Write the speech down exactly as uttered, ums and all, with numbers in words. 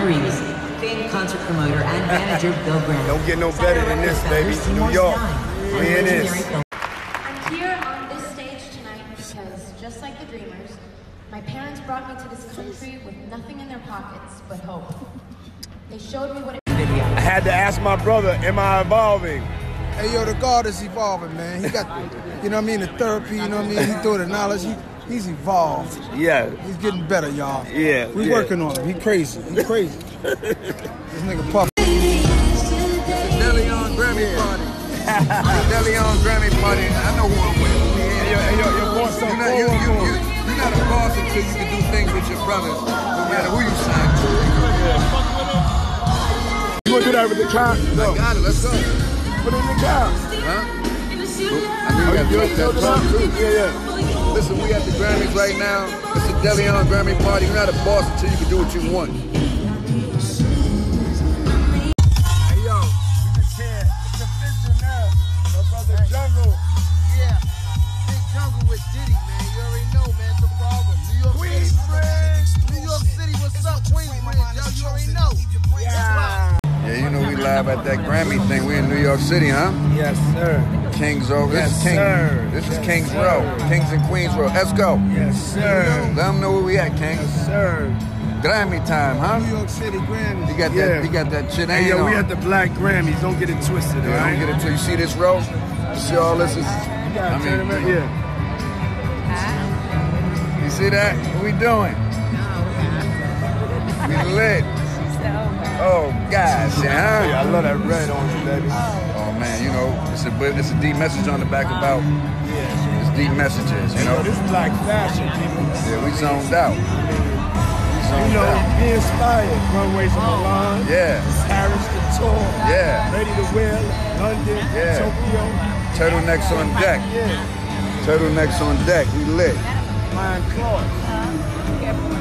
Reeves, famed concert promoter and manager Bill Graham. Don't get no better than this, baby. New York. Here it is. I'm here on this stage tonight because, just like the Dreamers, my parents brought me to this country with nothing in their pockets but hope. They showed me what it I had to ask my brother, am I evolving? Hey, yo, the God is evolving, man. He got, you know what I mean, the therapy, you know what I mean? He threw the knowledge. He, he's evolved. Yeah. He's getting better, y'all. Yeah. We yeah. working on him. He crazy. He crazy. This nigga puff. Diddy on Grammy party. Diddy on Grammy party. I know who I'm with. Hey, yo, hey, yo, your boss so you're not, you, you, you, you're not a boss until you can do things with your brothers, no matter who you sign to. You want to do that with the car? No. I got it. Let's go. Put it in the car. Huh? I knew you got to touch that tongue too. Yeah, yeah. Listen, we at the Grammys right now. It's a Diddy on Grammy party. You're not a boss until you can do what you want. Hey, yo, we just here. It's official now. My brother Jungle. Yeah, Big Jungle with Diddy, man. You already know, man. It's a problem. New York City. New York City, what's up, Queensbridge? Yo, you already know. Yeah. Yeah, you know we live at that Grammy thing. We in New York City, huh? Yes, sir. Kings over. This Yes, is King. sir. This is Yes, Kings sir. Row. Kings and Queens Row. Let's go. Yes, sir. Let them know where we at, King. Yes, sir. Grammy time, huh? New York City Grammys. You got Yeah. that. You got that shit. Hey, ain't yo, on. we at the Black Grammys. Don't get it twisted, all Yeah, right? don't get it till you see this row. You see all this is. You gotta I turn mean, it around. Yeah. You see that? What we doing? We lit. Oh gosh, huh? Yeah, I love that red on you, baby. Oh man, you know, it's a but it's a deep message on the back about. Yeah. It's deep messages, you know. This black fashion, people. Yeah, we zoned out. We You zoned know, out. be inspired. Runways of Milan. Yeah, Paris Couture. yeah. Ready to wear. London. Yeah. Tokyo. Turtlenecks on deck. Yeah. Turtlenecks on deck. We lit. Flying cloth.